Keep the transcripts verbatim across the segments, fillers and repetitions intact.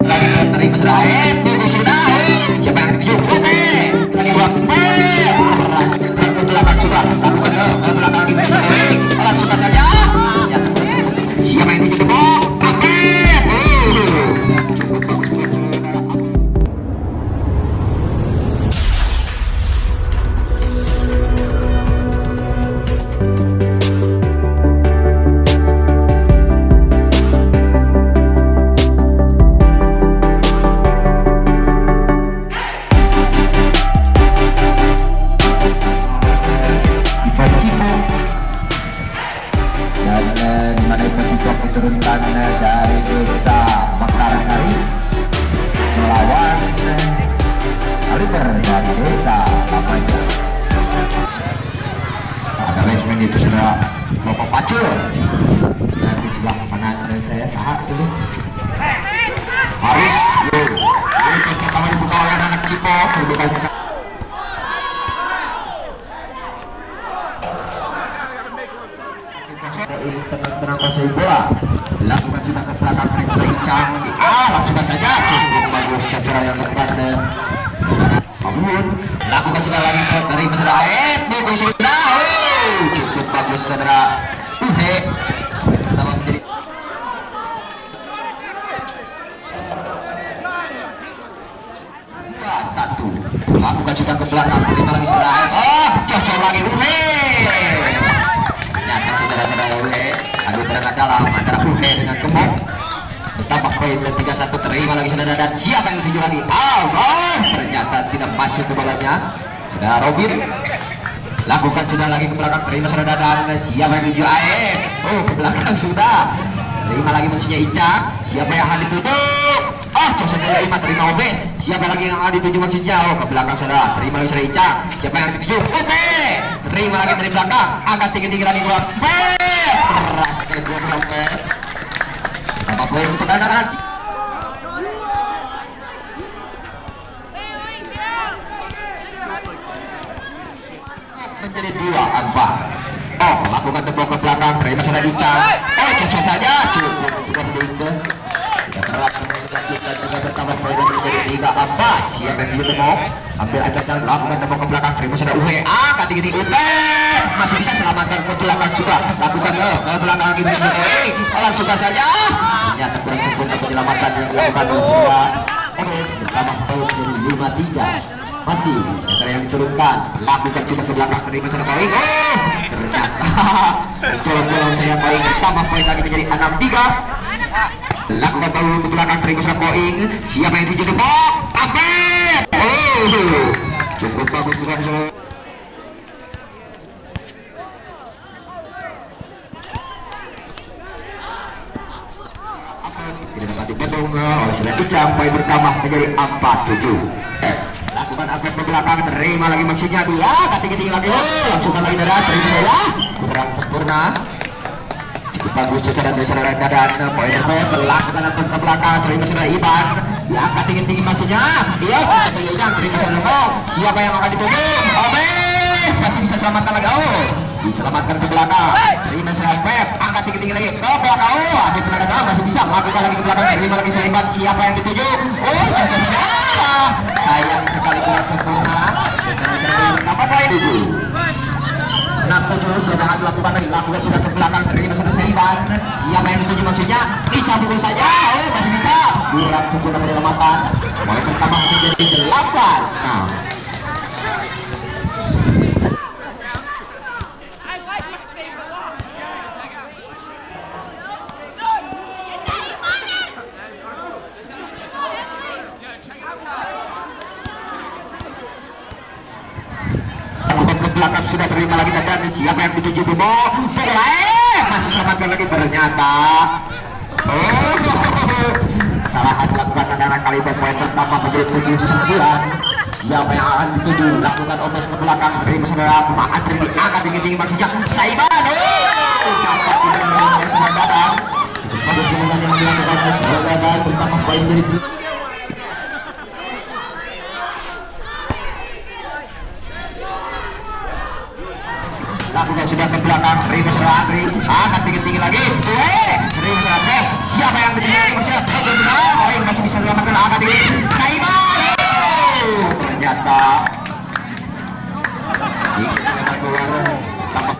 lagi terima sudah eh tunggu sudah siapa yang tujuh oke lagi buat eh keras ke belakang sudah lakukan ke belakang kita sendiri langsung saja ya siapa yang tujuh oke cukup bagus buat diturunkan dari desa Mekarsari melawan Kaliber dari desa Papaja. Ada resmen itu sudah Bapak Pacul dan di sebelah kanan dan saya sahat dulu Haris yo ini pertama dibuka oleh anak Cipo kedudukan ini tenang-tenang kuasai bola lakukan sudah ke belakang frame selincang ah langsung saja cukup bagus Cacera yang lakukan bangun lakukan sudah lagi ke dari saudara eh cukup sudah oh cukup bagus saudara uhe pertama menjadi dua satu lakukan sudah ke belakang terima lagi saudara oh cocok lagi uhe ternyata saudara-saudara uhe adu tenaga dalam antara uhe dengan Gemuk bertambah poin dan tiga satu terima lagi saudara dan siapa yang tujuh lagi oh, oh ternyata tidak masuk ke bolanya saudara Robin lakukan sudah lagi ke belakang terima saudara dan siapa yang tujuh air oh ke belakang sudah terima lagi musuhnya Ica siapa yang akan ditutup oh cok saudara Ima terima obes siapa lagi yang akan dituju maksudnya oh ke belakang saudara terima lagi saudara Ica siapa yang dituju oke terima lagi dari belakang angkat tinggi-tinggi lagi buat keras kedua sampai apa poin untuk anak-anak menjadi dua empat oh lakukan tembok ke belakang terima saudara Ica oh cocok saja cukup untuk berdua tidak keras melanjutkan juga bertambah poin dan menjadi tiga empat siapa yang ditembok ambil ajakan lakukan tembok ke belakang terima saudara U W A kali ini U P masih bisa selamatkan ke belakang juga lakukan ke, ke belakang kita sendiri langsung saja ternyata kurang sempurna penyelamatan yang dilakukan oleh saudara Odes bertambah poin menjadi lima tiga masih center yang diturunkan lakukan juga ke belakang terima saudara poin oh ternyata colong-colong saya poin bertambah poin lagi menjadi enam tiga lakukan tahu ke belakang terima saudara poin siapa yang tujuh tembok apa oh cukup bagus juga saudara tidak dapat dipotong oleh saudara Ica poin bertambah menjadi empat tujuh lakukan angkat ke belakang terima lagi maksudnya dua tinggi-tinggi lagi oh langsung lagi darat terima saya kurang sempurna cukup bagus secara dasar dan dan poin perfect lakukan angkat ke belakang terima saudara Iban diangkat tinggi-tinggi maksudnya dia saja yang terima saudara siapa yang akan dituju obes masih bisa selamatkan lagi oh diselamatkan ke belakang terima saudara Pep angkat tinggi-tinggi lagi ke belakang oh ambil tenaga dalam masih bisa lakukan lagi ke belakang terima lagi saudara Iban siapa yang dituju oh cocok saja sayang sekali kurang sempurna cara-cara berapa poin tujuh enam tujuh sudah akan dilakukan lagi lakukan sudah ke belakang terima saudara Seiban siapa yang dituju maksudnya dicampur saja oh masih bisa kurang sempurna penyelamatan poin pertama menjadi delapan nah belakang sudah terima lagi dan siapa yang dituju demo eh masih selamatkan lagi ternyata oh kesalahan dilakukan anak-anak Kaliber poin pertama menjadi tujuh sembilan siapa yang akan dituju lakukan obes ke belakang terima saudara Maat Rini angkat tinggi-tinggi maksudnya Saiban oh dapat tidak menerima semua datang cukup bagus kemudian yang dilakukan oleh saudara dan pertama poin menjadi lakukan sudah ke belakang terima saudara Andri angkat tinggi-tinggi lagi eh terima saudara Pep siapa yang dituju lagi maksudnya bagus sudah poin masih bisa selamatkan tambah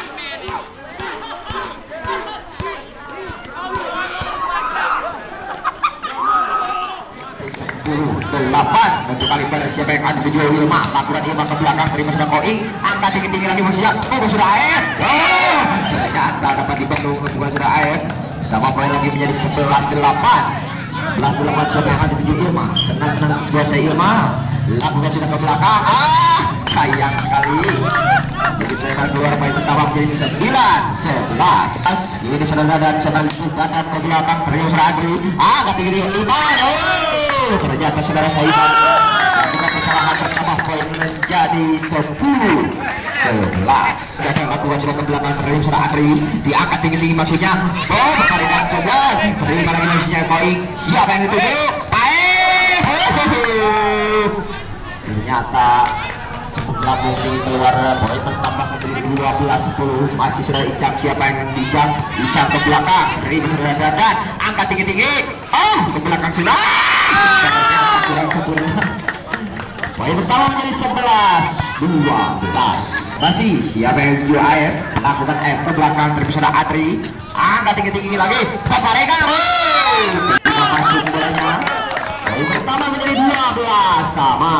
sepuluh delapan untuk kali pada siapa yang ada tujuh Wilma lakukan Wilma ke belakang terima sudah Koing angkat tinggi-tinggi lagi maksudnya oh sudah air oh ternyata dapat dibendung untuk sudah air tambah poin lagi menjadi sebelas delapan sebelas delapan siapa yang ada tujuh Wilma tenang-tenang kuasa Wilma lakukan sudah ke belakang ah sayang sekali begitu lebar keluar poin pertama menjadi sembilan sebelas ini saudara dan saudara datang ke belakang terima sudah Adri ah tinggi-tinggi Iman oh ternyata saudara Saiban bukan kesalahan pertama poin menjadi sepuluh sebelas datang lakukan sudah ke belakang terima sudah Adri diangkat tinggi-tinggi maksudnya oh berkarikan saja terima lagi maksudnya poin siapa yang dituju air ternyata lambung tinggi keluar poin bertambah menjadi dua belas sepuluh masih sudah Icang siapa yang bijak Icang ke belakang terima sudah Dadan angkat tinggi-tinggi oh ke belakang sudah ternyata kurang sempurna poin pertama menjadi sebelas dua belas masih siapa yang tujuh air lakukan F ke belakang terima sudah Adri angkat tinggi-tinggi lagi Paparegang oh tidak masuk bolanya poin pertama menjadi dua belas sama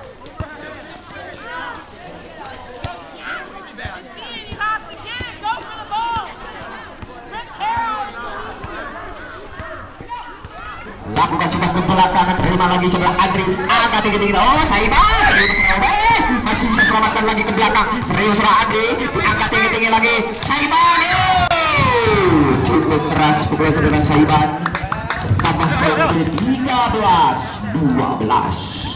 lakukan coba ke belakang terima lagi sebelah Adri angkat tinggi-tinggi oh Saiban masih bisa selamatkan lagi ke belakang terima sebelah Adri angkat tinggi-tinggi lagi Saiban cukup keras pukulan saudara Saiban tambah poin menjadi tiga belas dua belas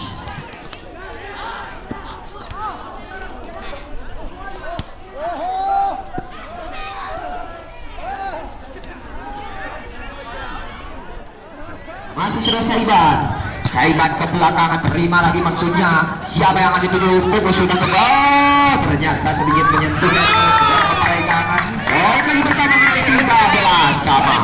masih sudah Saiban Saiban ke belakang terima lagi maksudnya siapa yang ada dulu pukul sudah ke bawah ternyata sedikit menyentuh dan sudah keparegangan oh lagi pertama menjadi tiga belas sama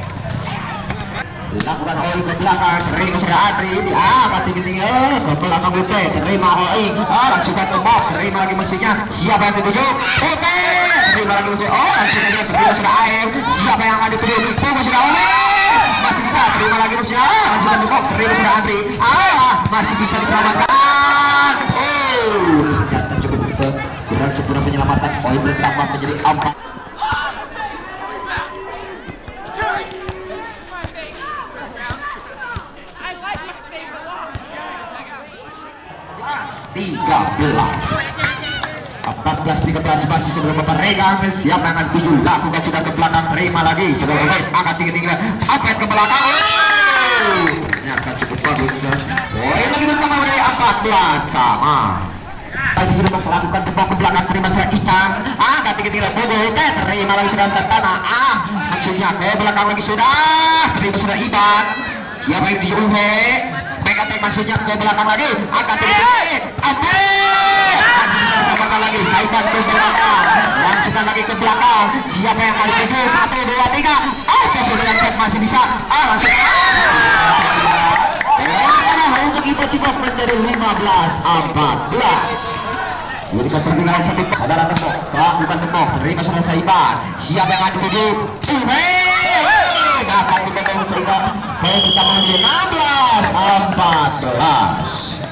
lakukan Oing ke belakang terima sudah Adri diangkat tinggi-tinggi oh ke belakang Ute terima Oing oh langsungkan ke bawah terima lagi maksudnya siapa yang dituju Ute terima lagi maksudnya oh langsung aja terima sudah Air siapa yang ada dituju pukul sudah Oing masih bisa terima lagi maksudnya lanjutkan ke bawah terima sudah Adri ah masih bisa diselamatkan oh ternyata cukup kurang sempurna penyelamatan poin bertambah menjadi empat tiga belas empat belas tiga belas masih sebelum Paparegang siapa yang akan tuju lakukan sudah ke belakang terima lagi sudah guys angkat tinggi-tinggi apa ke belakang oh ternyata cukup bagus poin lagi bertambah menjadi empat belas sama lagi kita melakukan tembak ke belakang terima sudah Icang angkat tinggi-tinggi Bobo terima lagi sudah Santana ah maksudnya ke belakang lagi sudah terima sudah Iban siapa yang diuhe P K T maksudnya ke belakang lagi angkat tinggi-tinggi apa masih bisa diselamatkan lagi Saiban ke belakang langsungkan lagi ke belakang siapa yang akan dituju satu dua tiga oh jasa dengan catch masih bisa ah langsung ah untuk Ibu Cibok menjadi lima belas empat belas jadi pertandingan satu saudara tembok lakukan tembok terima saudara Saiban siapa yang akan dituju dapat dibendung sehingga poin pertama menjadi enam belas empat belas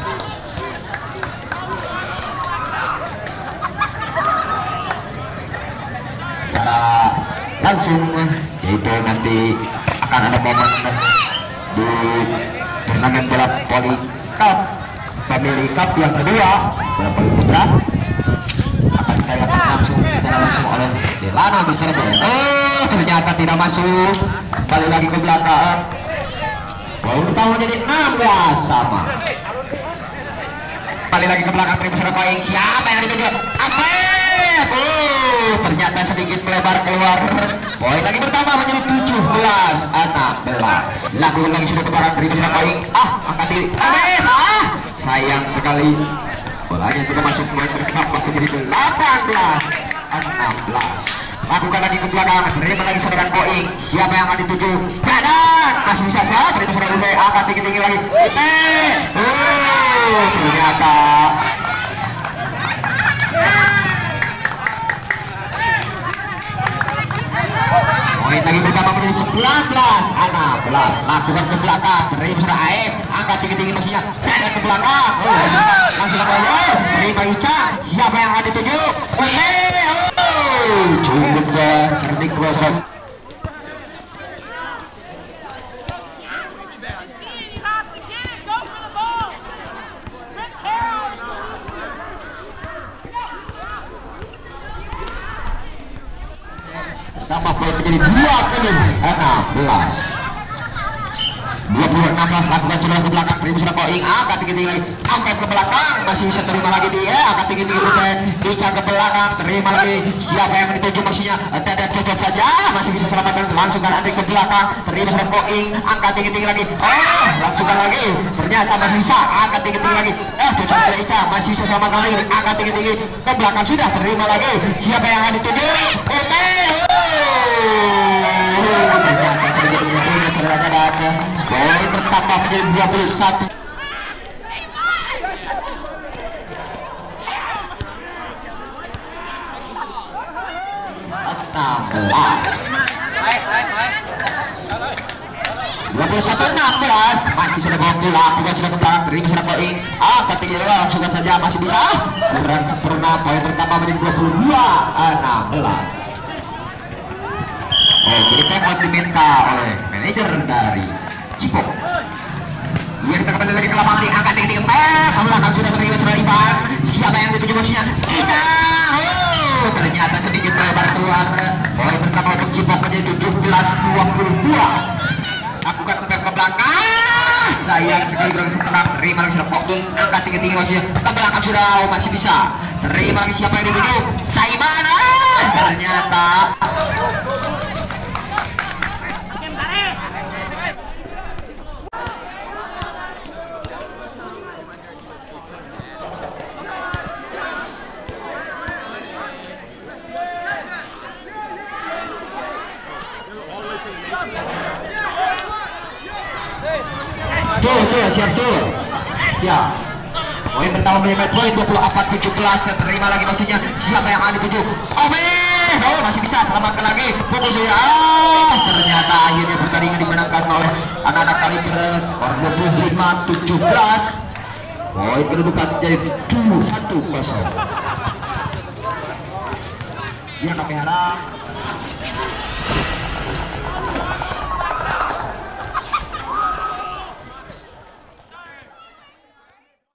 cara langsung yaitu nanti akan ada momen di turnamen bola voli cup Family Cup yang kedua bola voli putra akan ditayangkan langsung secara langsung oleh Delano Mister Bo oh ternyata tidak masuk kembali lagi ke belakang poin pertama jadi enam belas sama kembali lagi ke belakang terima sudah poin siapa yang dituju apa oh ternyata sedikit melebar keluar poin lagi pertama menjadi tujuh belas enam belas lakukan lagi sudah ke belakang terima sudah poin ah angkat diri Anes ah sayang sekali bolanya juga masuk poin bertambah menjadi delapan belas enam belas lakukan lagi ke belakang terima lagi saudara Koing siapa yang akan dituju Dadan masih bisa sah terima saudara Ube angkat tinggi-tinggi lagi Ube oh ternyata menjadi sembilan belas enam belas. Lakukan ke belakang terima sudah Aib, angkat tinggi-tinggi maksudnya dan ke belakang. Oh langsung langsung ke bawah terima Ica. Siapa yang akan dituju? Oke, oh cukup deh cerdik gua sob. Tambah poin menjadi dua puluh enam belas. dua puluh enam belas. Lakukan sudah ke belakang terima sudah Koing, angkat tinggi-tinggi lagi, angkat ke belakang masih bisa terima lagi dia, angkat tinggi-tinggi rute Ica ke belakang terima lagi. Siapa yang dituju maksudnya tidak cocok saja, masih bisa selamatkan langsungkan Andri ke belakang terima sudah Koing, angkat tinggi-tinggi lagi, oh langsungkan lagi ternyata masih bisa angkat tinggi-tinggi lagi, eh cocok ke Ica masih bisa selamatkan lagi, angkat tinggi-tinggi ke belakang sudah terima lagi. Siapa yang akan dituju? Oke, ternyata sedikit menyebutnya terhadap poin bertambah menjadi dua puluh satu. enam belas. dua puluh satu enam belas. Masih sudah bawa bola, bukan sudah ke belakang terima sudah Koing, ah ketinggian langsungkan saja masih bisa kurang sempurna. Poin bertambah menjadi dua puluh dua enam belas. Oh, jadi tempat diminta oleh manajer dari Cipok. Ia kita kembali lagi ke lapangan, diangkat tinggi-tinggi tep, belakang sudah terima sudah Ivan. Siapa yang dituju maksudnya? Ica. Oh, ternyata sedikit melebar keluar. Poin pertama untuk Cipok menjadi tujuh belas dua puluh dua. Lakukan tep ke belakang. Sayang sekali kurang sempurna. Terima lagi sudah Koking, angkat tinggi-tinggi maksudnya. Ke belakang sudah, oh, masih bisa. Terima lagi siapa yang dituju? Saimana. Ternyata tuh tuh siap tuh siap. Poin pertama mencapai poin dua puluh empat tujuh belas. Terima lagi maksudnya siapa yang akan dituju? Omes, oh masih bisa selamatkan lagi pukul saja. Ah, ternyata akhirnya pertandingan dimenangkan oleh anak-anak kaliber skor dua puluh lima tujuh belas. Poin kedudukan jadi satu kosong. Ya kami harap